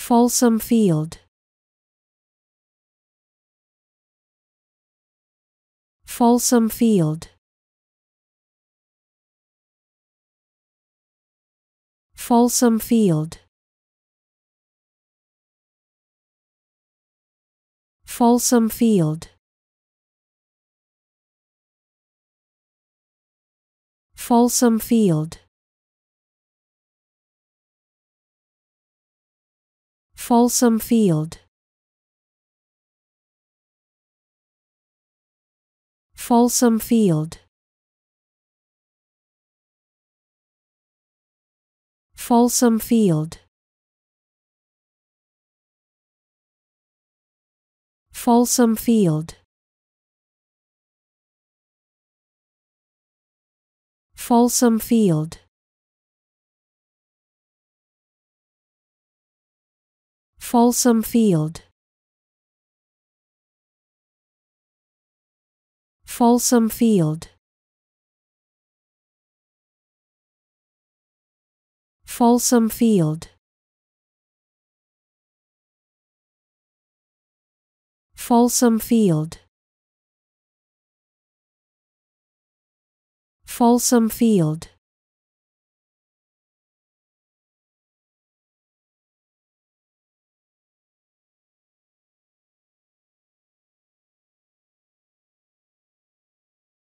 Folsom Field. Folsom Field. Folsom Field. Folsom Field. Folsom Field. Folsom Field. Folsom Field. Folsom Field. Folsom Field. Folsom Field. Folsom Field. Folsom Field. Folsom Field. Folsom Field. Folsom Field.